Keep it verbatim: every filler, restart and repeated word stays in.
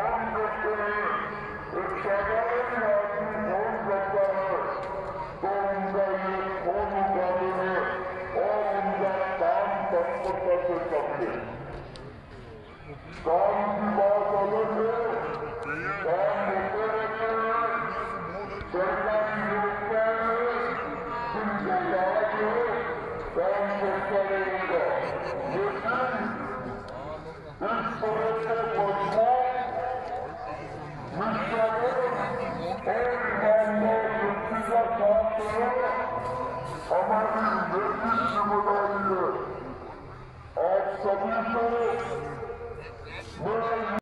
Phone करते हैं, एक साधारण आदमी फोन करता है तो उनका ये फोन उठाते हैं और उनका काम तत्परता से करते हैं। काम की बात अलग है, काम होते रहते हैं, सरकारी योजनाएं हैं, जिनके लाभ है, काम करता रहेगा। लेकिन इस तरह के मजबूत, निष्ठावान और ईमानदार व्यक्ति का साथ देना हमारी नैतिक जिम्मेदारी है। आप सभी को मैं